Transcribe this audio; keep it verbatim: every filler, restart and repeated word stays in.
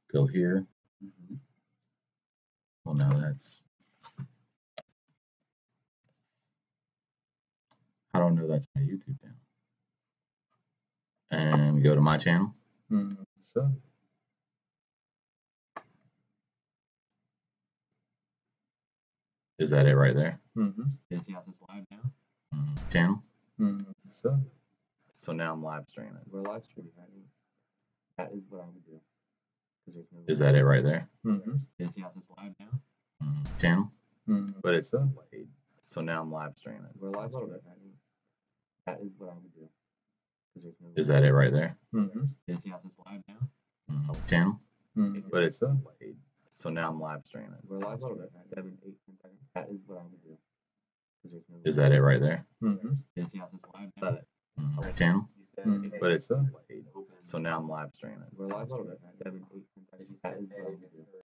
go here. Mm-hmm. Well, now that's, I don't know that's my YouTube channel. And we go to my channel. Mm-hmm. Sure. Is that it right there? Mm-hmm. Is he this live now? Mm-hmm. Channel. Mm-hmm. Sure. So now I'm live streaming. We're live streaming right now. That is what I would do. Because there's no. Is that it right there? Mm-hmm. Is he this live now? Mm-hmm. Channel. Mm-hmm. But it's Sure. delayed. So now I'm live streaming. We're live streaming right now. That is what I would do. Because there's no. Is that it right there? Mm-hmm. Is he this live now? Mm-hmm. Channel. Mm-hmm. But it's Sure. delayed. So now I'm live streaming. We're live streaming right now. Seven, eight, ten seconds. That is what I would do. Because there's no. Is that it right there? Mm-hmm. Is he this live now? Mm-hmm. Channel. Mm-hmm. But it's Sure. delayed. So now I'm live streaming. We're live streaming right now. Seven, eight, ten seconds. That is what I would do.